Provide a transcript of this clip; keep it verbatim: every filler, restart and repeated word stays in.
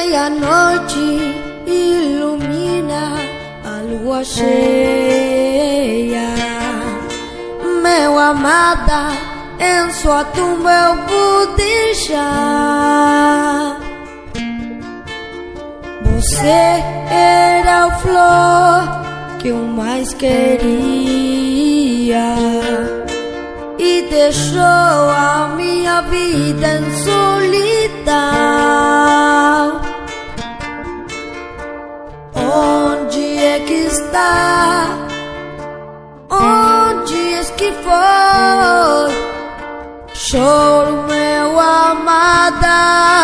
noite ilumina a lua cheia. Meu amada, em sua tumba eu vou deixar. Você era a flor que eu mais queria e deixou a minha vida em solidão. Onde é que está? Onde é que foi? Choro, meu amada.